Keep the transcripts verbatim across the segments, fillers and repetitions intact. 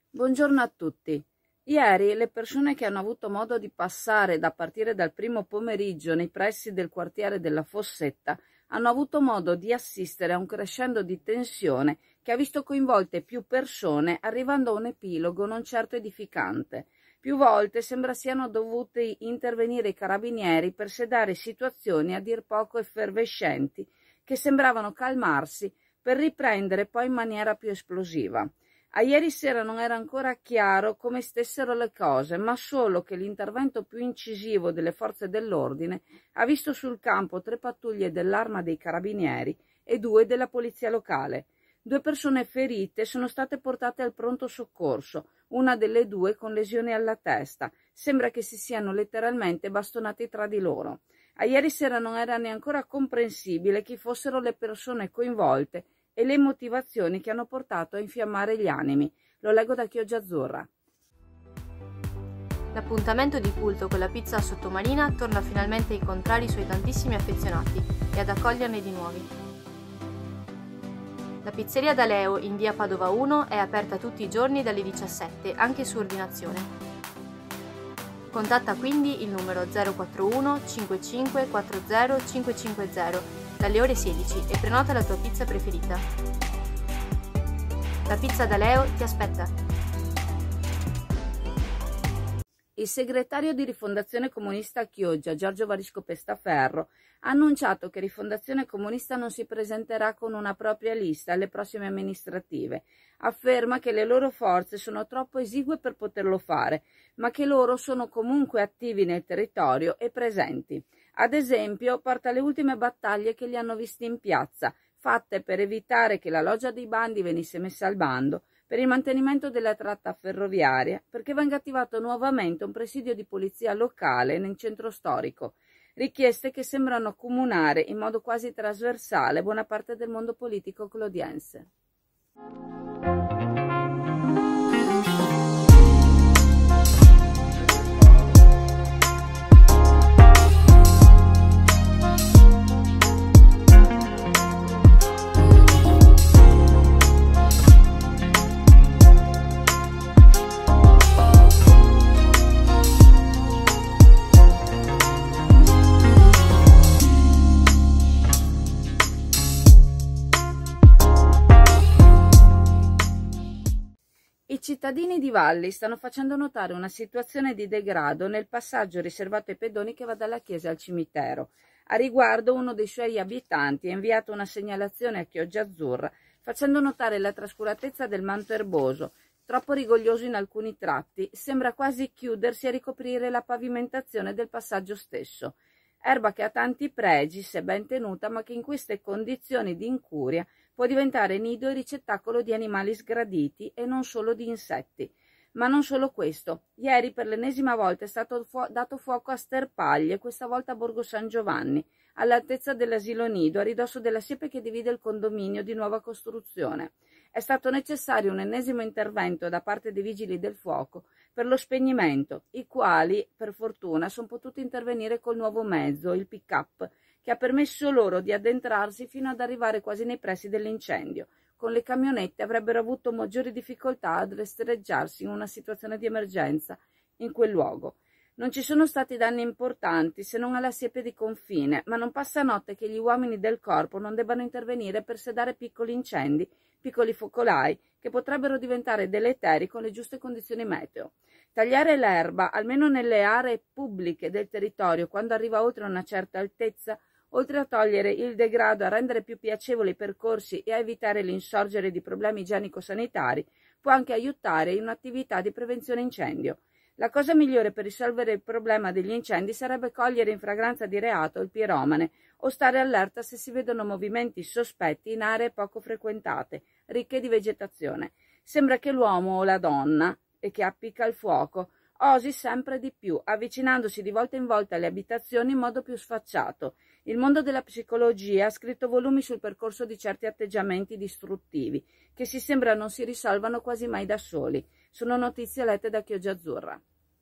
Buongiorno a tutti. Ieri le persone che hanno avuto modo di passare da partire dal primo pomeriggio nei pressi del quartiere della Fossetta hanno avuto modo di assistere a un crescendo di tensione che ha visto coinvolte più persone, arrivando a un epilogo non certo edificante. Più volte sembra siano dovuti intervenire i carabinieri per sedare situazioni a dir poco effervescenti che sembravano calmarsi per riprendere poi in maniera più esplosiva. A ieri sera non era ancora chiaro come stessero le cose, ma solo che l'intervento più incisivo delle forze dell'ordine ha visto sul campo tre pattuglie dell'Arma dei Carabinieri e due della Polizia Locale. Due persone ferite sono state portate al pronto soccorso, una delle due con lesioni alla testa. Sembra che si siano letteralmente bastonati tra di loro. A ieri sera non era neanche comprensibile chi fossero le persone coinvolte e le motivazioni che hanno portato a infiammare gli animi. Lo leggo da Chioggia Azzurra. L'appuntamento di culto con la pizza sottomarina torna finalmente a incontrare i suoi tantissimi affezionati e ad accoglierne di nuovi. La pizzeria da Leo in via Padova uno è aperta tutti i giorni dalle diciassette, anche su ordinazione. Contatta quindi il numero zero quattro uno cinquantacinque quaranta cinquecentocinquanta dalle ore sedici e prenota la tua pizza preferita. La pizza da Leo ti aspetta! Il segretario di Rifondazione Comunista a Chioggia, Giorgio Varisco Pestaferro, ha annunciato che Rifondazione Comunista non si presenterà con una propria lista alle prossime amministrative. Afferma che le loro forze sono troppo esigue per poterlo fare, ma che loro sono comunque attivi nel territorio e presenti. Ad esempio, porta le ultime battaglie che li hanno visti in piazza, fatte per evitare che la loggia dei bandi venisse messa al bando, per il mantenimento della tratta ferroviaria, perché venga attivato nuovamente un presidio di polizia locale nel centro storico. Richieste che sembrano accomunare in modo quasi trasversale buona parte del mondo politico clodiense. I cittadini di Valli stanno facendo notare una situazione di degrado nel passaggio riservato ai pedoni che va dalla chiesa al cimitero. A riguardo, uno dei suoi abitanti ha inviato una segnalazione a Chioggia Azzurra facendo notare la trascuratezza del manto erboso, troppo rigoglioso in alcuni tratti, sembra quasi chiudersi a ricoprire la pavimentazione del passaggio stesso. Erba che ha tanti pregi, se ben tenuta, ma che in queste condizioni di incuria può diventare nido e ricettacolo di animali sgraditi e non solo di insetti. Ma non solo questo. Ieri per l'ennesima volta è stato fu- dato fuoco a Sterpaglie, questa volta a Borgo San Giovanni, all'altezza dell'asilo nido, a ridosso della siepe che divide il condominio di nuova costruzione. È stato necessario un ennesimo intervento da parte dei vigili del fuoco per lo spegnimento, i quali, per fortuna, sono potuti intervenire col nuovo mezzo, il pick-up, che ha permesso loro di addentrarsi fino ad arrivare quasi nei pressi dell'incendio. Con le camionette avrebbero avuto maggiori difficoltà ad restreggiarsi in una situazione di emergenza in quel luogo. Non ci sono stati danni importanti se non alla siepe di confine, ma non passa notte che gli uomini del corpo non debbano intervenire per sedare piccoli incendi, piccoli focolai, che potrebbero diventare deleteri con le giuste condizioni meteo. Tagliare l'erba, almeno nelle aree pubbliche del territorio, quando arriva oltre una certa altezza, oltre a togliere il degrado, a rendere più piacevoli i percorsi e a evitare l'insorgere di problemi igienico-sanitari, può anche aiutare in un'attività di prevenzione incendio. La cosa migliore per risolvere il problema degli incendi sarebbe cogliere in fragranza di reato il piromane o stare allerta se si vedono movimenti sospetti in aree poco frequentate, ricche di vegetazione. Sembra che l'uomo o la donna, e che appicca il fuoco, osi sempre di più, avvicinandosi di volta in volta alle abitazioni in modo più sfacciato. Il mondo della psicologia ha scritto volumi sul percorso di certi atteggiamenti distruttivi, che si sembra non si risolvano quasi mai da soli. Sono notizie lette da Chioggia Azzurra.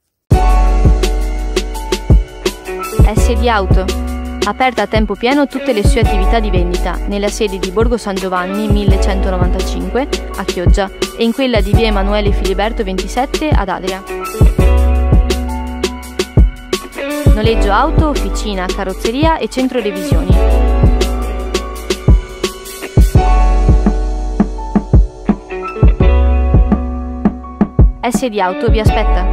S D Auto. Aperta a tempo pieno tutte le sue attività di vendita nella sede di Borgo San Giovanni millecentonovantacinque a Chioggia e in quella di via Emanuele Filiberto ventisette ad Adria. Noleggio auto, officina, carrozzeria e centro revisioni. S D Auto vi aspetta.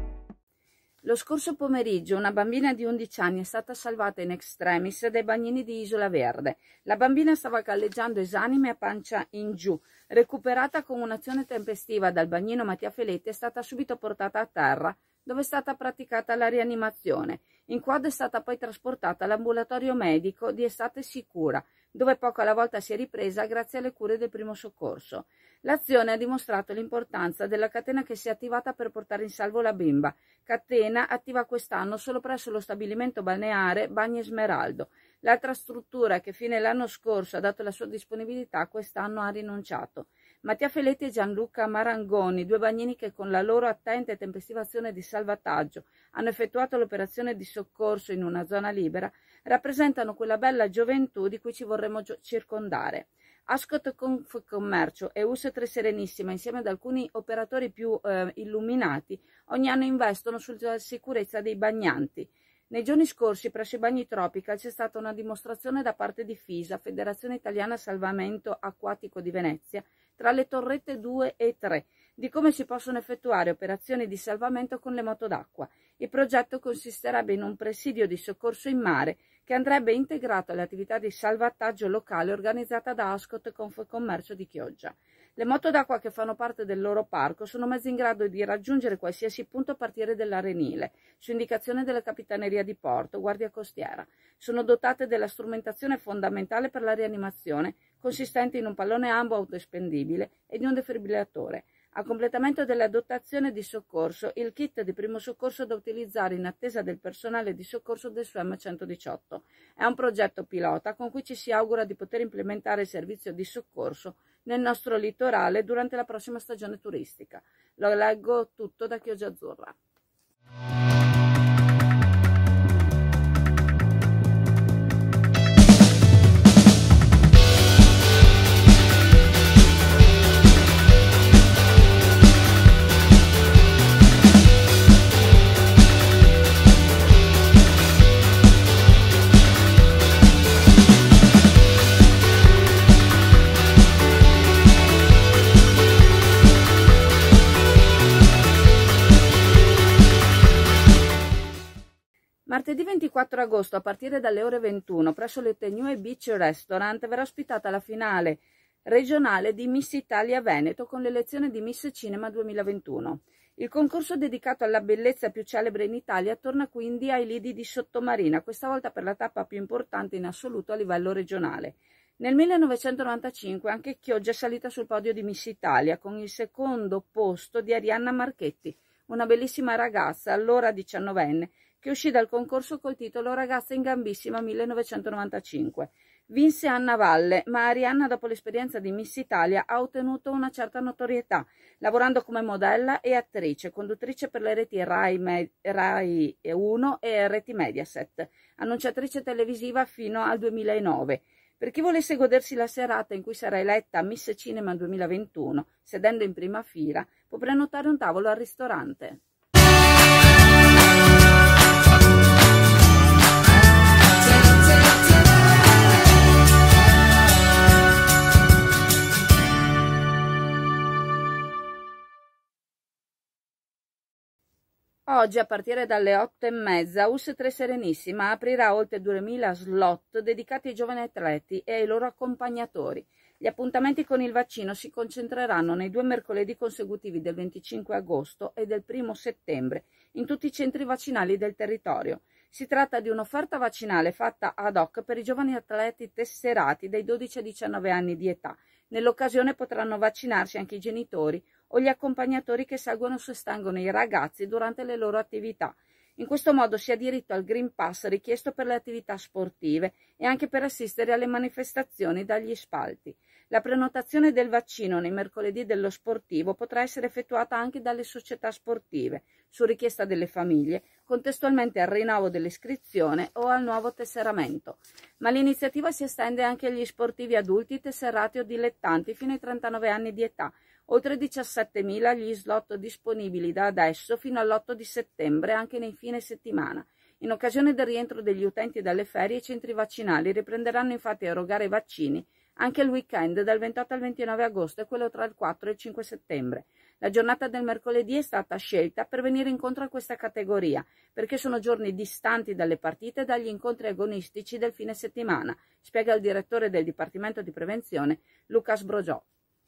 Lo scorso pomeriggio una bambina di undici anni è stata salvata in extremis dai bagnini di Isola Verde. La bambina stava galleggiando esanime a pancia in giù. Recuperata con un'azione tempestiva dal bagnino Mattia Feletti, è stata subito portata a terra, dove è stata praticata la rianimazione. In quad è stata poi trasportata all'ambulatorio medico di Estate Sicura, dove poco alla volta si è ripresa grazie alle cure del primo soccorso. L'azione ha dimostrato l'importanza della catena che si è attivata per portare in salvo la bimba, catena attiva quest'anno solo presso lo stabilimento balneare Bagni Smeraldo. L'altra struttura che fine l'anno scorso ha dato la sua disponibilità quest'anno ha rinunciato. Mattia Feletti e Gianluca Marangoni, due bagnini che con la loro attenta e tempestiva azione di salvataggio hanno effettuato l'operazione di soccorso in una zona libera, rappresentano quella bella gioventù di cui ci vorremmo circondare. Ascot Confcommercio e U S tre Serenissima, insieme ad alcuni operatori più eh, illuminati, ogni anno investono sulla sicurezza dei bagnanti. Nei giorni scorsi, presso i bagni Tropical, c'è stata una dimostrazione da parte di FISA, Federazione Italiana Salvamento Acquatico di Venezia, tra le torrette due e tre, di come si possono effettuare operazioni di salvamento con le moto d'acqua. Il progetto consisterebbe in un presidio di soccorso in mare che andrebbe integrato alle attività di salvataggio locale organizzata da Ascot Confcommercio di Chioggia. Le moto d'acqua che fanno parte del loro parco sono mezzi in grado di raggiungere qualsiasi punto a partire dall'arenile, su indicazione della Capitaneria di Porto, Guardia Costiera. Sono dotate della strumentazione fondamentale per la rianimazione, consistente in un pallone ambo autoespendibile e di un defibrillatore. A completamento della dotazione di soccorso, il kit di primo soccorso da utilizzare in attesa del personale di soccorso del S U E M centodiciotto. È un progetto pilota con cui ci si augura di poter implementare il servizio di soccorso nel nostro litorale durante la prossima stagione turistica. Lo leggo tutto da Chioggia Azzurra. Martedì ventiquattro agosto, a partire dalle ore ventuno, presso l'Etenue Beach Restaurant verrà ospitata la finale regionale di Miss Italia Veneto con l'elezione di Miss Cinema duemilaventuno. Il concorso dedicato alla bellezza più celebre in Italia torna quindi ai lidi di Sottomarina, questa volta per la tappa più importante in assoluto a livello regionale. Nel millenovecentonovantacinque anche Chioggia è salita sul podio di Miss Italia con il secondo posto di Arianna Marchetti, una bellissima ragazza, allora diciannovenne, che uscì dal concorso col titolo Ragazza in gambissima millenovecentonovantacinque. Vinse Anna Valle, ma Arianna, dopo l'esperienza di Miss Italia, ha ottenuto una certa notorietà, lavorando come modella e attrice, conduttrice per le reti Rai, Me Rai uno e reti Mediaset, annunciatrice televisiva fino al duemilanove. Per chi volesse godersi la serata in cui sarà eletta Miss Cinema duemilaventuno, sedendo in prima fila, può prenotare un tavolo al ristorante. Oggi, a partire dalle otto e mezza, U S tre Serenissima aprirà oltre duemila slot dedicati ai giovani atleti e ai loro accompagnatori. Gli appuntamenti con il vaccino si concentreranno nei due mercoledì consecutivi del venticinque agosto e del primo settembre in tutti i centri vaccinali del territorio. Si tratta di un'offerta vaccinale fatta ad hoc per i giovani atleti tesserati dai dodici ai diciannove anni di età. Nell'occasione potranno vaccinarsi anche i genitori o gli accompagnatori che seguono o sostengono i ragazzi durante le loro attività. In questo modo si ha diritto al Green Pass richiesto per le attività sportive e anche per assistere alle manifestazioni dagli spalti. La prenotazione del vaccino nei mercoledì dello sportivo potrà essere effettuata anche dalle società sportive, su richiesta delle famiglie, contestualmente al rinnovo dell'iscrizione o al nuovo tesseramento. Ma l'iniziativa si estende anche agli sportivi adulti, tesserati o dilettanti fino ai trentanove anni di età. Oltre diciassettemila gli slot disponibili da adesso fino all'otto di settembre, anche nei fine settimana. In occasione del rientro degli utenti dalle ferie, i centri vaccinali riprenderanno infatti a erogare vaccini anche il weekend dal ventotto al ventinove agosto e quello tra il quattro e il cinque settembre. La giornata del mercoledì è stata scelta per venire incontro a questa categoria, perché sono giorni distanti dalle partite e dagli incontri agonistici del fine settimana, spiega il direttore del Dipartimento di Prevenzione, Lucas Brogiò.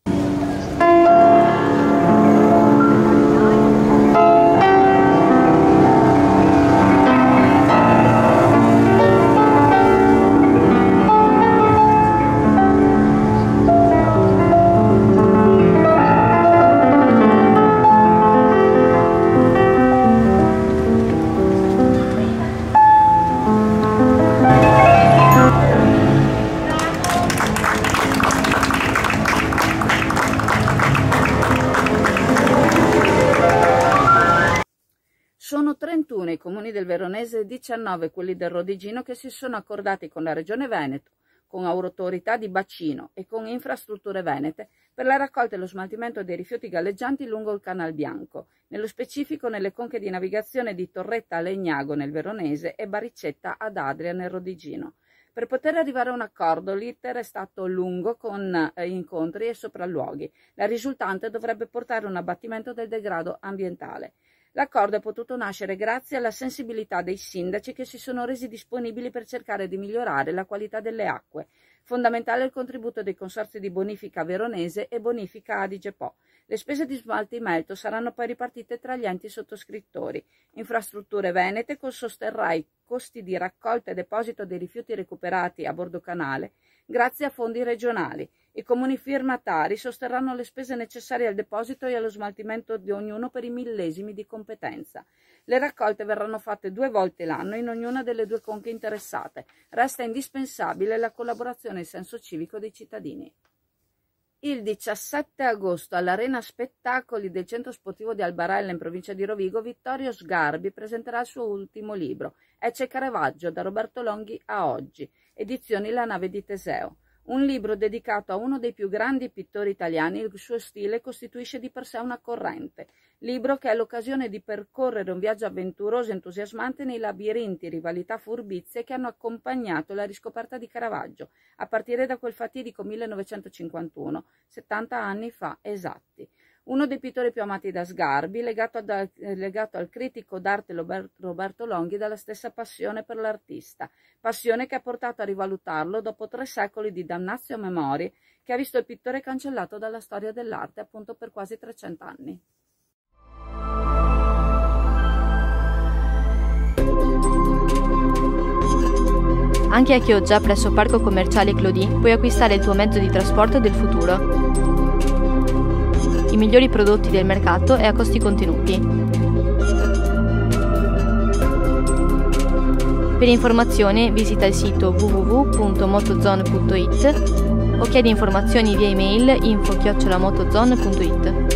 Sono trentuno i comuni del Veronese e diciannove quelli del Rodigino che si sono accordati con la Regione Veneto, con autorità di bacino e con infrastrutture venete per la raccolta e lo smaltimento dei rifiuti galleggianti lungo il Canal Bianco, nello specifico nelle conche di navigazione di Torretta a Legnago nel Veronese e Baricetta ad Adria nel Rodigino. Per poter arrivare a un accordo l'iter è stato lungo con eh, incontri e sopralluoghi. La risultante dovrebbe portare a un abbattimento del degrado ambientale. L'accordo è potuto nascere grazie alla sensibilità dei sindaci che si sono resi disponibili per cercare di migliorare la qualità delle acque. Fondamentale il contributo dei consorzi di bonifica Veronese e bonifica Adige Po. Le spese di smaltimento saranno poi ripartite tra gli enti sottoscrittori. Infrastrutture Venete sosterrà i costi di raccolta e deposito dei rifiuti recuperati a bordo canale grazie a fondi regionali. I comuni firmatari sosterranno le spese necessarie al deposito e allo smaltimento di ognuno per i millesimi di competenza. Le raccolte verranno fatte due volte l'anno in ognuna delle due conche interessate. Resta indispensabile la collaborazione in senso civico dei cittadini. Il diciassette agosto all'Arena Spettacoli del Centro Sportivo di Albarella in provincia di Rovigo, Vittorio Sgarbi presenterà il suo ultimo libro, Ecce Caravaggio, da Roberto Longhi a oggi, edizioni La Nave di Teseo. Un libro dedicato a uno dei più grandi pittori italiani, il suo stile costituisce di per sé una corrente. Libro che è l'occasione di percorrere un viaggio avventuroso e entusiasmante nei labirinti, rivalità, furbizie che hanno accompagnato la riscoperta di Caravaggio, a partire da quel fatidico millenovecentocinquantuno, settanta anni fa esatti. Uno dei pittori più amati da Sgarbi, legato, ad, eh, legato al critico d'arte Roberto Longhi dalla stessa passione per l'artista, passione che ha portato a rivalutarlo dopo tre secoli di damnatio memoriae che ha visto il pittore cancellato dalla storia dell'arte appunto per quasi trecento anni. Anche a Chioggia, presso Parco Commerciale Clodì, puoi acquistare il tuo mezzo di trasporto del futuro. I migliori prodotti del mercato e a costi contenuti. Per informazioni visita il sito w w w punto motozone punto i t o chiedi informazioni via email info chiocciola motozone punto i t.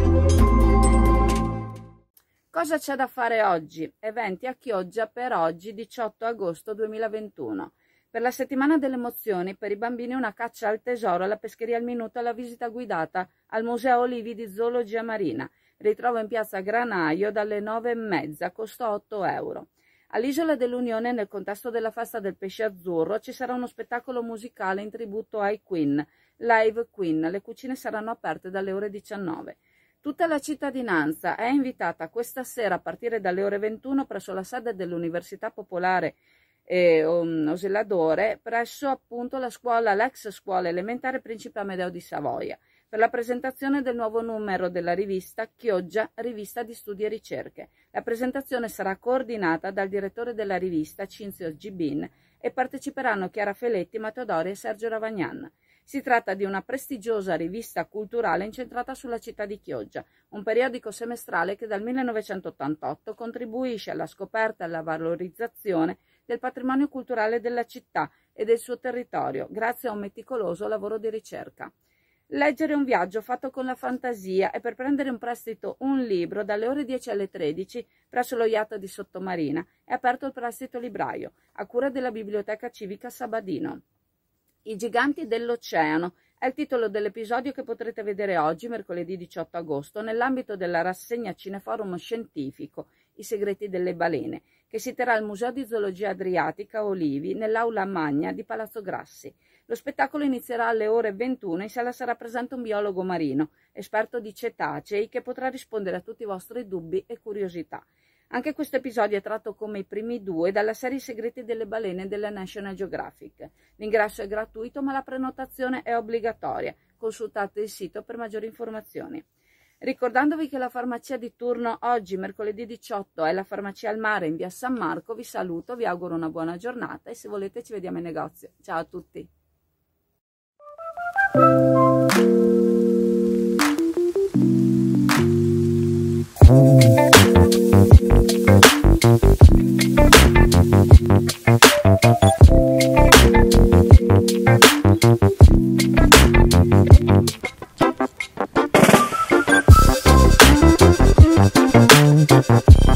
Cosa c'è da fare oggi? Eventi a Chioggia per oggi, diciotto agosto duemilaventuno. Per la settimana delle emozioni, per i bambini una caccia al tesoro, alla pescheria al minuto e la visita guidata al Museo Olivi di Zoologia Marina. Ritrovo in piazza Granaio dalle nove e mezza, costo otto euro. All'Isola dell'Unione, nel contesto della festa del pesce azzurro, ci sarà uno spettacolo musicale in tributo ai Queen, Live Queen. Le cucine saranno aperte dalle ore diciannove. Tutta la cittadinanza è invitata questa sera a partire dalle ore ventuno presso la sede dell'Università Popolare E um, Oselladore, presso appunto la scuola, l'ex scuola elementare Principe Amedeo di Savoia, per la presentazione del nuovo numero della rivista Chioggia, rivista di studi e ricerche. La presentazione sarà coordinata dal direttore della rivista, Cinzio Gibin, e parteciperanno Chiara Feletti, Matteo Dori e Sergio Ravagnan. Si tratta di una prestigiosa rivista culturale incentrata sulla città di Chioggia, un periodico semestrale che dal millenovecentottantotto contribuisce alla scoperta e alla valorizzazione del patrimonio culturale della città e del suo territorio, grazie a un meticoloso lavoro di ricerca. Leggere un viaggio fatto con la fantasia e per prendere in prestito un libro dalle ore dieci alle tredici presso lo yacht di Sottomarina è aperto il prestito libraio, a cura della Biblioteca Civica Sabadino. I giganti dell'oceano, È il titolo dell'episodio che potrete vedere oggi, mercoledì diciotto agosto, nell'ambito della rassegna Cineforum Scientifico I segreti delle balene, che si terrà al Museo di Zoologia Adriatica Olivi, nell'Aula Magna di Palazzo Grassi. Lo spettacolo inizierà alle ore ventuno e in sala sarà presente un biologo marino, esperto di cetacei, che potrà rispondere a tutti i vostri dubbi e curiosità. Anche questo episodio è tratto come i primi due dalla serie I segreti delle balene della National Geographic. L'ingresso è gratuito, ma la prenotazione è obbligatoria. Consultate il sito per maggiori informazioni. Ricordandovi che la farmacia di turno oggi, mercoledì diciotto, è la Farmacia al Mare in via San Marco, vi saluto, vi auguro una buona giornata e se volete ci vediamo in negozio. Ciao a tutti! Thank you.